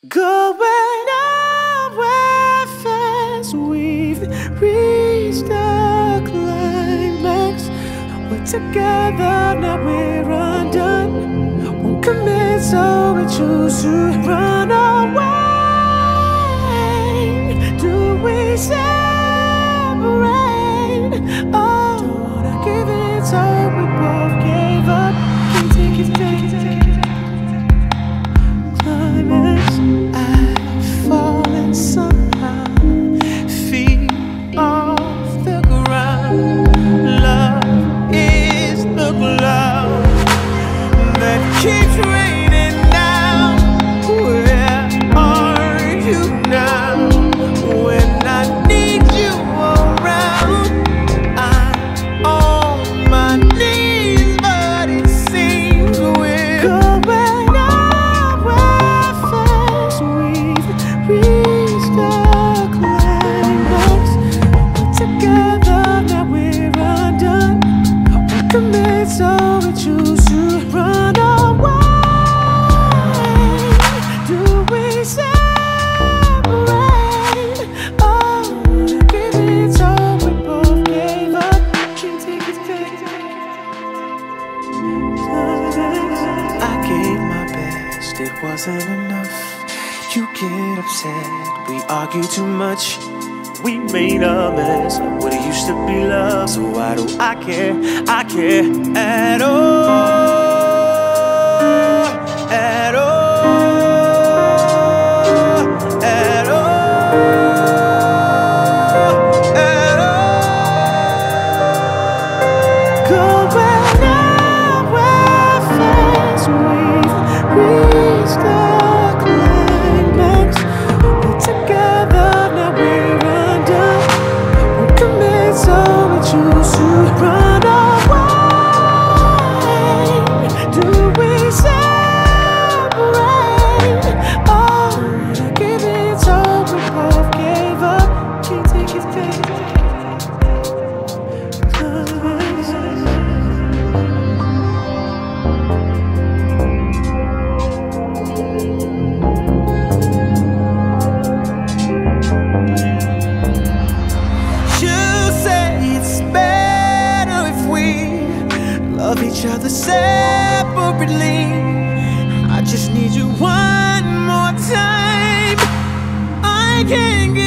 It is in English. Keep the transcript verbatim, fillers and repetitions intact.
Going nowhere fast, we've reached the climax. We're together, now we're undone. Won't commit, so we choose to run away. Do we separate? Oh, don't wanna give it, so we both gave up. Can't take it, take it, take it. Climax, I've fallen somehow, feet off the ground. Love is the cloud that keeps raining down. Where are you now? When I need you around, I'm on my knees, but it seems we're going nowhere fast. We've reached the climax. We're together, now we're undone. Won't commit, so we choose to run away. Do we separate? Oh, give it, so we both gave up. Can't take it, take it. I gave my best, it wasn't enough. You get upset, we argue too much. We made a mess of what it used to be love. So why do I care? I care at all. At all. At all. At all. Going nowhere fast, we've reached the climax. We're together, now we're undone. Won't commit, so we choose to run away. Do we separate? Oh, give it, so we both gave up. Can't take it, take it. You say it's better if we love each other separately. I just need you one more time. I can't get